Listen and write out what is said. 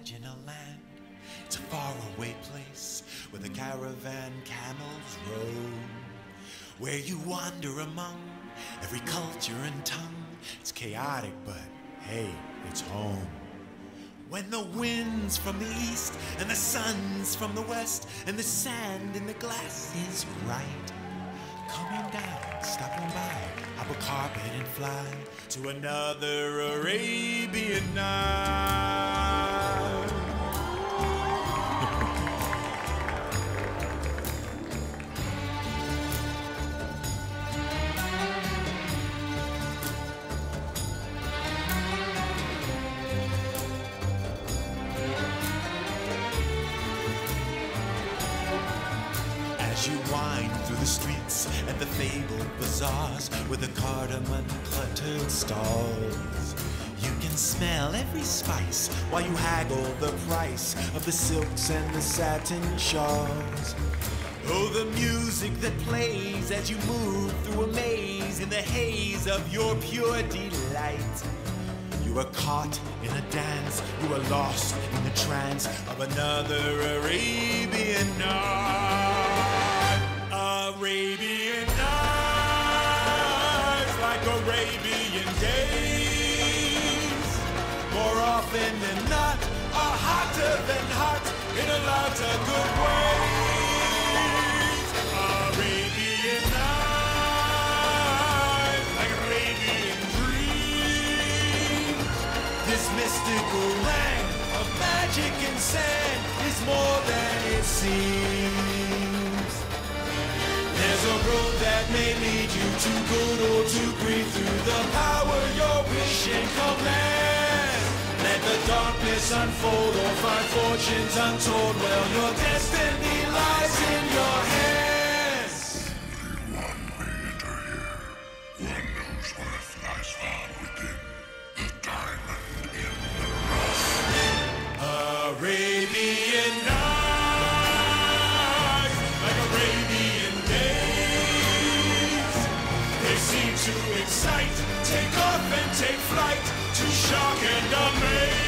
imaginal land. It's a faraway place where the caravan camels roam, where you wander among every culture and tongue. It's chaotic, but hey, it's home. When the wind's from the east and the sun's from the west and the sand in the glass is right, come on down, stop on by, hop a carpet and fly to another Arabian night. As you wind through the streets and the fabled bazaars with the cardamom-cluttered stalls, you can smell every spice while you haggle the price of the silks and the satin shawls. Oh, the music that plays as you move through a maze in the haze of your pure delight. You are caught in a dance, you are lost in the trance of another Arabian night. Arabian nights, like Arabian days, more often than not, are hotter than hot in a lot of good ways. Arabian nights, like Arabian dreams. This mystical land of magic and sand is more than it seems. There's a road that may lead you to good or to greed through the power your wish and command. Let the darkness unfold or find fortunes untold. Well, your destiny lies in your hands. Only one way enter here. One whose worth lies far within the diamond in the rough. Arabian nights, like Arabian days. They seem to excite, take off and take flight, to shock and amaze.